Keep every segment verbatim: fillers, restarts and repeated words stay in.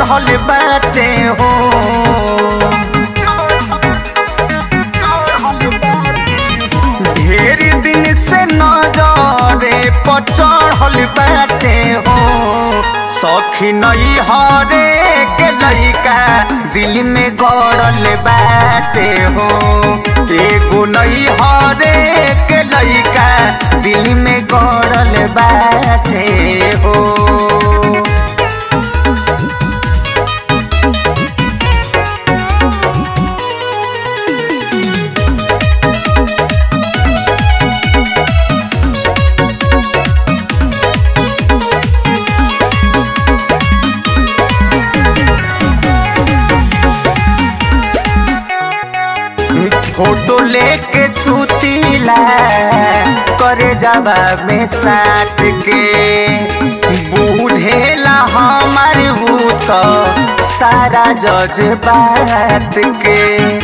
चढ़ल बाटे हो। ढेर दिन से नजरे पर चढ़ल बाटे हो। सखी नई हरे के लइका दिल में गड़ल बाटे हो। एगो नई हरे के लइका दिल में गड़ल बाटे हो। फोटो लेके सुतीला करे जावा में साट के। बूझेला हमार भूत सारा जज्बात के।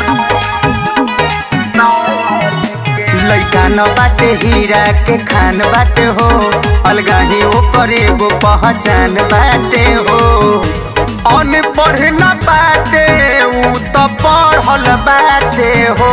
लइका न बाटे हीरा के खान बाटे हो। अलगा ही ओकर एगो पहचान बाटे हो। अनपढ़ न बाटे उ तो पढ़ल बाटे हो।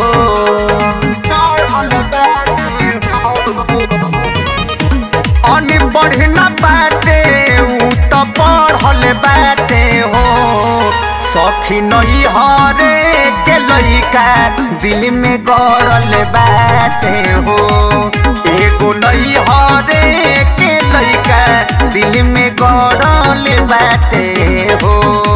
अनपढ़ न बाटे उ तो पढ़ल बाटे हो। सखी नई हरे के लइका दिल में गड़ल बाटे हो। एगो नई हरे के लइका दिल में गड़ल बाटे हो।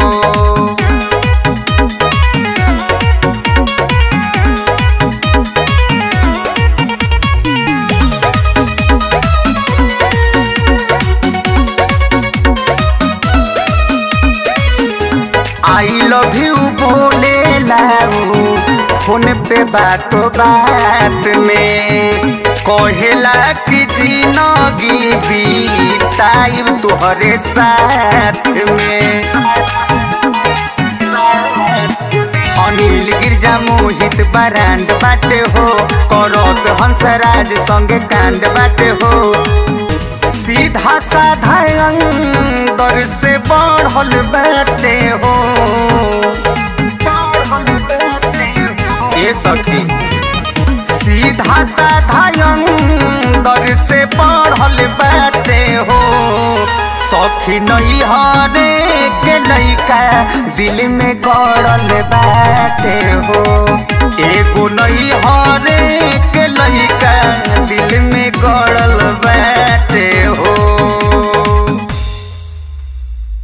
आई लव यू बोले लाऊ फोन पे बातो बात में। कहेला कि जिंदगी बीताई तोहरे साथ में। अनिल गिरजा मोहित बरांड बाटे हो। करत हंसराज संगे कांड बाटे हो। सीधा साधा अंदर से बढ़ल बाटे हो। ये सखी सीधा साधा अंदर से बढ़ल बाटे हो। सखी नई हरे के लइका दिल में गड़ल बाटे हो। एगो नई हरे के लइका